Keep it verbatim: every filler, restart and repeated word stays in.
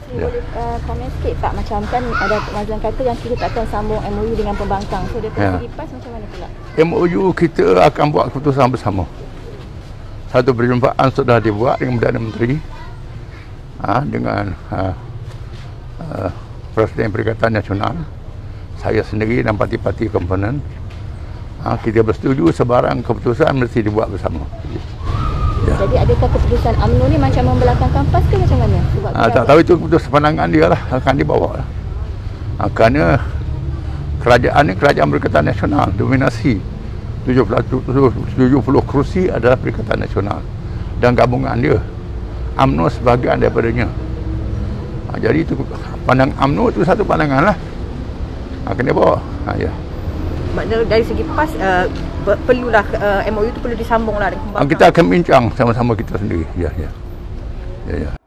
Ya. Boleh uh, komen sikit tak, macam kan ada Mazlan kata yang kita tak akan sambung M O U dengan pembangkang. So daripada Ya. segi PAS macam mana pula? M O U kita akan buat keputusan bersama. Satu perjumpaan sudah dibuat dengan Perdana Menteri, ha, dengan ha, uh, Presiden Perikatan Nasional, saya sendiri dan parti-parti komponen. Ha, kita bersetuju sebarang keputusan mesti dibuat bersama. Ya. Jadi adakah keputusan U M N O ni macam membelakangkan PAS ke macam mana? Sebab ha, tak tahu, itu keputusan pandangan dia lah, akan dibawa lah. Ha, kerana kerajaan ni kerajaan Perikatan Nasional, dominasi tujuh puluh kerusi adalah Perikatan Nasional dan gabungan dia. U M N O sebahagian daripadanya. Ha, jadi itu pandang U M N O itu satu pandangan lah. Ha, kena bawa. Ha, ya. Maknanya dari segi PAS uh, perlulah uh, M O U itu perlu disambunglah dengan pembangkang. Ha, kita akan bincang sama-sama kita sendiri. Ya, ya. Ya, ya.